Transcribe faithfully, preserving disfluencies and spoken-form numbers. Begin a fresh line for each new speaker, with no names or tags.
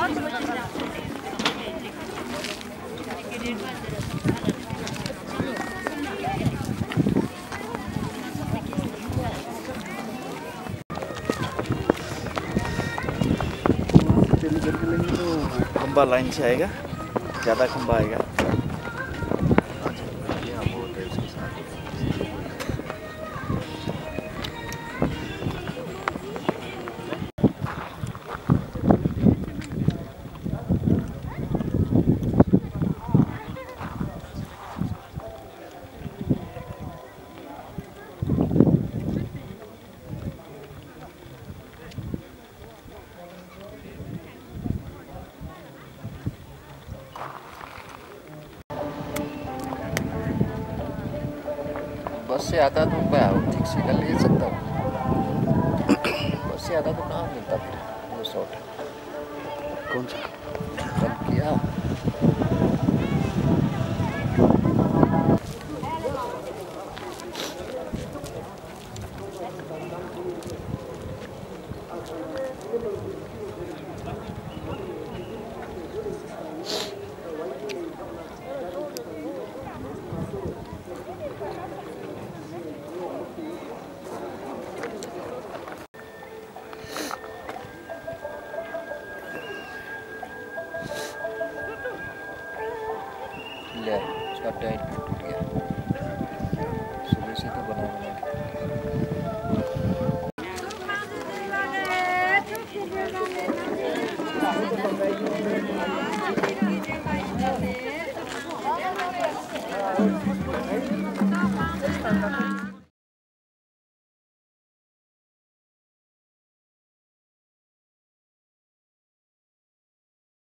खंबा लाइन से आएगा, ज़्यादा खंबा आएगा।
बस से आता तो क्या ठीक से कर ले सकता हूँ, बस से आता तो कहाँ मिलता फिर रिसोर्ट।
कौन सा
कल किया ले उसका टाइट टूट गया, सुबह से तो बना बना